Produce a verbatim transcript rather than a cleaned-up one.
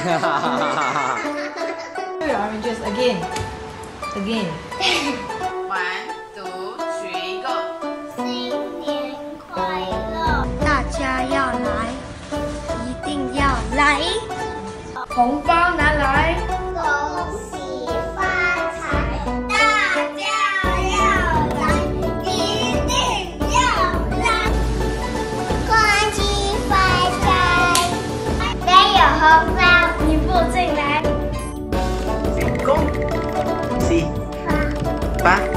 Oranges again, again. One, two, three, go. 新年快乐！大家要来，一定要来！ 红包拿来！ 恭喜发财！大家要来，一定要来！恭喜发财！没有红包你不进来。 恭喜发发。